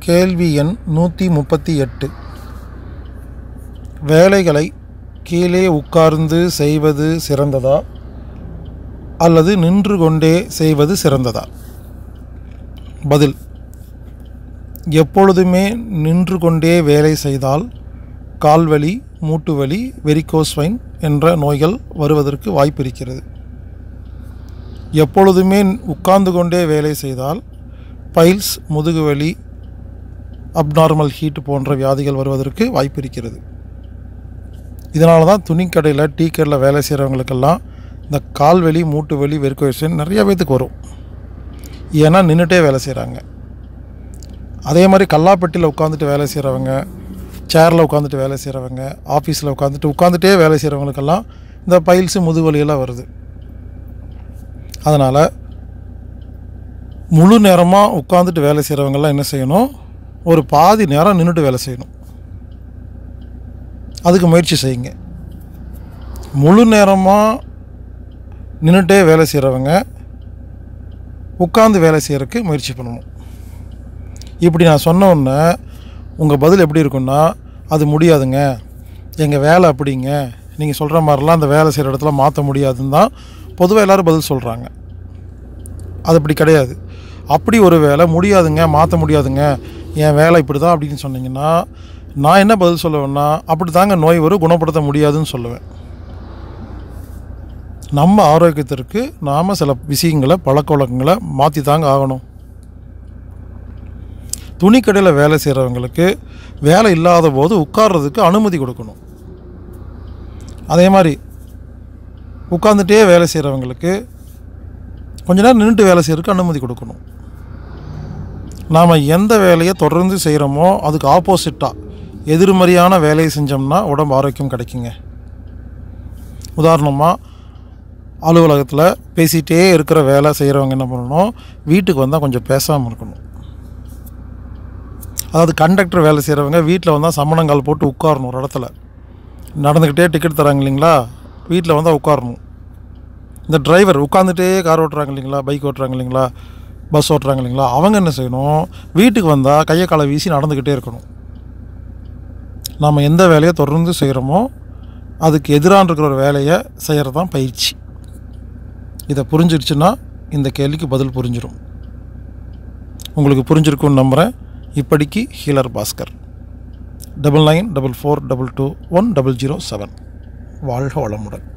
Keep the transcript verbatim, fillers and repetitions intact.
கேள்வி எண் நூற்றி முப்பத்தி எட்டு. வேலைகளை கீழே உட்கார்ந்து செய்வது சிறந்ததா அல்லது நின்று கொண்டே செய்வது சிறந்ததா? பதில்: எப்பொழுதுமே நின்று கொண்டே வேலை செய்தால் கால்வலி, மூட்டுவலி, வெரிகோஸ்வைன் என்ற நோய்கள் வருவதற்கு வாய்ப்பு இருக்கிறது. எப்பொழுதுமே உட்கார்ந்து கொண்டே வேலை செய்தால் பைல்ஸ், முதுகுவலி, அப்நார்மல் ஹீட் போன்ற வியாதிகள் வருவதற்கு வாய்ப்பு இருக்கிறது. இதனால தான் துணிக்கடையில், டீ கடையில் வேலை செய்கிறவங்களுக்கெல்லாம் இந்த கால்வலி, மூட்டு வலி, வெரிகோஸ்வைன் நிறைய பேத்துக்கு வரும். ஏன்னா நின்றுட்டே வேலை செய்கிறாங்க. அதே மாதிரி கல்லாப்பெட்டியில் உட்காந்துட்டு வேலை செய்கிறவங்க, சேரில் உட்காந்துட்டு வேலை செய்கிறவங்க, ஆஃபீஸில் உட்காந்துட்டு உட்காந்துட்டே வேலை செய்கிறவங்களுக்கெல்லாம் இந்த பைல்ஸு, முதுகுவலியெல்லாம் வருது. அதனால் முழு நேரமாக உட்காந்துட்டு வேலை செய்கிறவங்கெல்லாம் என்ன செய்யணும்? ஒரு பாதி நேரம் நின்றுட்டு வேலை செய்யணும். அதுக்கு முயற்சி செய்யுங்க. முழு நேரமாக நின்றுட்டே வேலை செய்கிறவங்க உட்காந்து வேலை செய்கிறதுக்கு முயற்சி பண்ணணும். இப்படி நான் சொன்ன உடனே உங்கள் பதில் எப்படி இருக்குன்னா, அது முடியாதுங்க, எங்கள் வேலை அப்படிங்க, நீங்கள் சொல்கிற மாதிரிலாம் அந்த வேலை செய்கிற இடத்துல மாற்ற முடியாதுன்னு தான் பொதுவாக எல்லோரும் பதில் சொல்கிறாங்க. அது அப்படி கிடையாது. அப்படி ஒரு வேலை முடியாதுங்க, மாற்ற முடியாதுங்க, என் வேலை இப்படி தான் அப்படின்னு சொன்னீங்கன்னா நான் என்ன பதில் சொல்லுவேன்னா, அப்படி தாங்க நோய் வரும், குணப்படுத்த முடியாதுன்னு சொல்லுவேன். நம்ம ஆரோக்கியத்திற்கு நாம் சில விஷயங்களை, பழக்க வழக்கங்களை மாற்றி தாங்க ஆகணும். துணிக்கடையில் வேலை செய்கிறவங்களுக்கு வேலை இல்லாத போது உட்கார்றதுக்கு அனுமதி கொடுக்கணும். அதே மாதிரி உட்காந்துட்டே வேலை செய்கிறவங்களுக்கு கொஞ்ச நேரம் நின்றுட்டு வேலை செய்கிறதுக்கு அனுமதி கொடுக்கணும். நாம் எந்த வேலையை தொடர்ந்து செய்கிறோமோ அதுக்கு ஆப்போசிட்டாக எதிர்மறையான வேலையை செஞ்சோம்னா உடம்பு ஆரோக்கியம் கிடைக்குங்க. உதாரணமாக அலுவலகத்தில் பேசிகிட்டே இருக்கிற வேலை செய்கிறவங்க என்ன பண்ணணும்? வீட்டுக்கு வந்தால் கொஞ்சம் பேசாமல் இருக்கணும். அதாவது கண்டக்டர் வேலை செய்கிறவங்க வீட்டில் வந்தால் சமணங்கால் போட்டு உட்காரணும். ஒரு இடத்துல நடந்துக்கிட்டே டிக்கெட் தராங்க இல்லைங்களா, வீட்டில் வந்தால் உட்காரணும். இந்த டிரைவர் உட்காந்துட்டே கார் ஓட்டுறாங்க இல்லைங்களா, பைக் ஓட்டுறாங்க இல்லைங்களா, பஸ் ஓட்டுறாங்க இல்லைங்களா, அவங்க என்ன செய்யணும்? வீட்டுக்கு வந்தால் கையை காலை வீசி நடந்துக்கிட்டே இருக்கணும். நாம் எந்த வேலையை தொடர்ந்து செய்கிறோமோ அதுக்கு எதிரான இருக்கிற ஒரு வேலையை செய்கிறது தான் பயிற்சி. இதை புரிஞ்சிடுச்சுன்னா இந்த கேள்விக்கு பதில் புரிஞ்சிடும். உங்களுக்கு புரிஞ்சிருக்குன்னு நம்புகிறேன். இப்படிக்கு healer Baskar. Double nine double four double two one double zero seven. வாழ்க வளமுடன்.